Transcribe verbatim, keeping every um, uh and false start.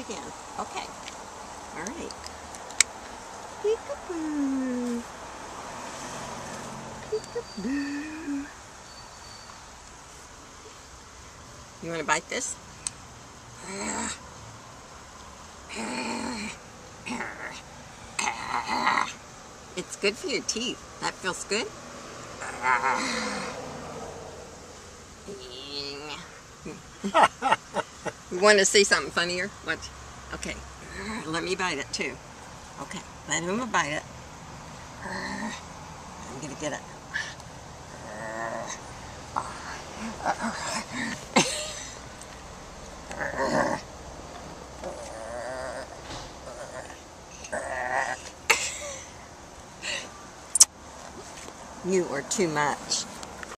again. Okay. All right. Peekaboo. Peekaboo. You want to bite this? It's good for your teeth. That feels good. You want to see something funnier? Watch. Okay. Let me bite it too. Okay. Let him bite it. I'm going to get it. You are too much.